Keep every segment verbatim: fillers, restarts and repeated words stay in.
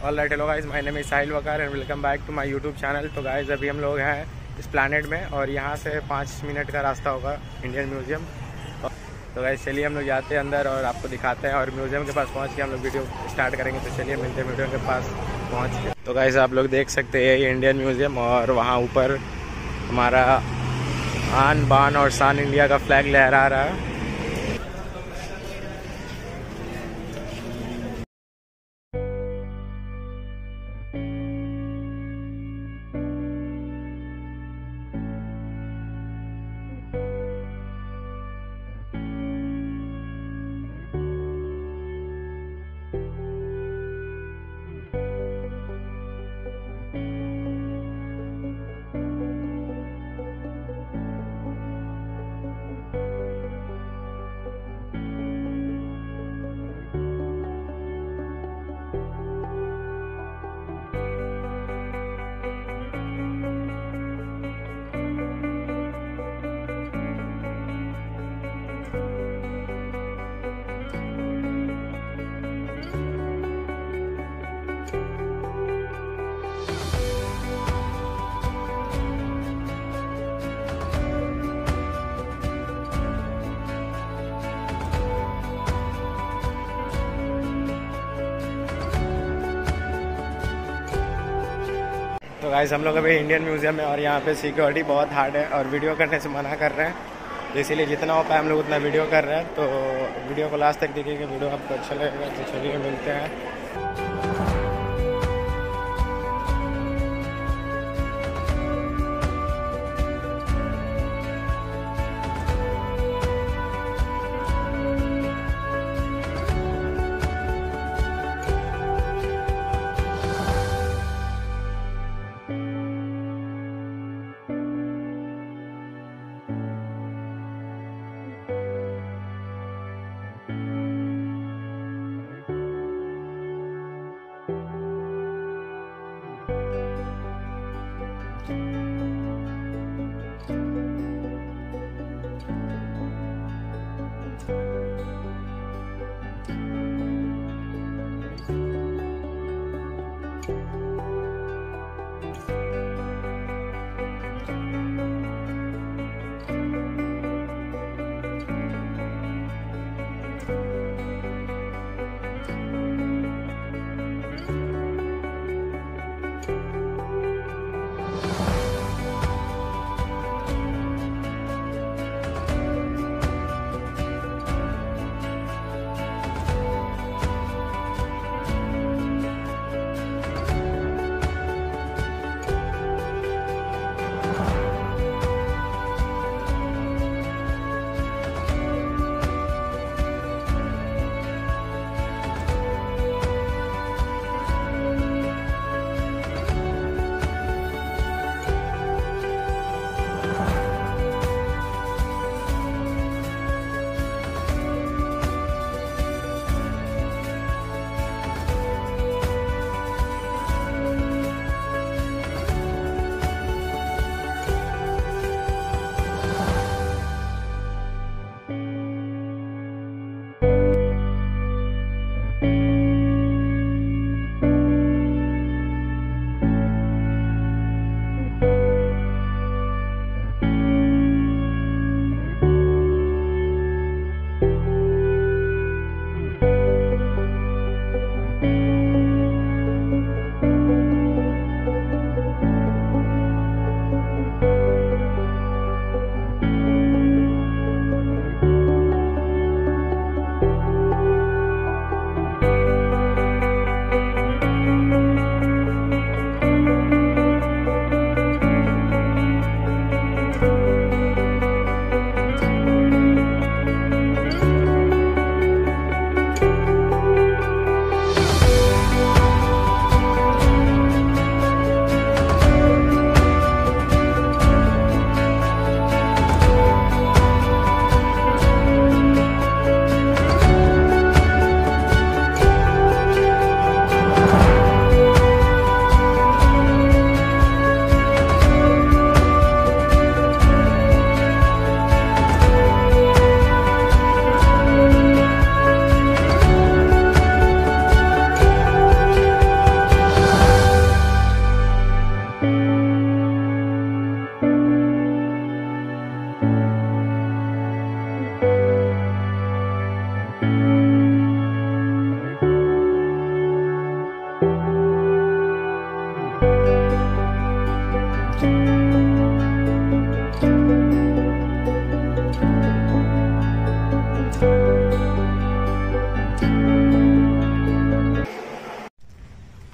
All right, hello guys, my name is Sahil Waqar and welcome back to my YouTube channel. तो guys अभी हम लोग हैं इस प्लैनेट में और यहाँ से पाँच मिनट का रास्ता होगा इंडियन म्यूज़ियम। तो गाइस चलिए हम लोग जाते हैं अंदर और आपको दिखाते हैं, और म्यूज़ियम के पास पहुँच के हम लोग वीडियो स्टार्ट करेंगे। तो चलिए मिलते हैं म्यूज़ियम के पास पहुँच के। तो गाइस आप लोग देख सकते हैं ये इंडियन म्यूज़ियम, और वहाँ ऊपर हमारा आन बान और शान इंडिया का फ्लैग लहरा रहा है। तो गाइस हम लोग अभी इंडियन म्यूज़ियम में, और यहाँ पे सिक्योरिटी बहुत हार्ड है और वीडियो करने से मना कर रहे हैं। तो इसीलिए जितना हो पाए हम लोग उतना वीडियो कर रहे हैं। तो वीडियो को लास्ट तक देखिएगा, वीडियो आपको अच्छा लगेगा। तो चलिए मिलते हैं।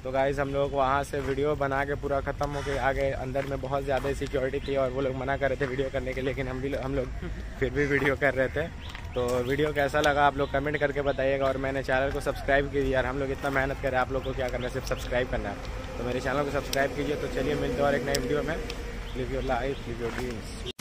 तो गाइस हम लोग वहाँ से वीडियो बना के पूरा ख़त्म हो के आ गए। अंदर में बहुत ज़्यादा सिक्योरिटी थी और वो लोग मना कर रहे थे वीडियो करने के, लेकिन हम भी हम लोग फिर भी वीडियो कर रहे थे। तो वीडियो कैसा लगा आप लोग कमेंट करके बताइएगा, और मैंने चैनल को सब्सक्राइब कीजिए यार, हम लोग इतना मेहनत करें, आप लोग को क्या करना है, सिर्फ सब्सक्राइब करना है। तो मेरे चैनल को सब्सक्राइब कीजिए। तो चलिए मिलते हैं और एक नई वीडियो में। Live your life, live your dreams.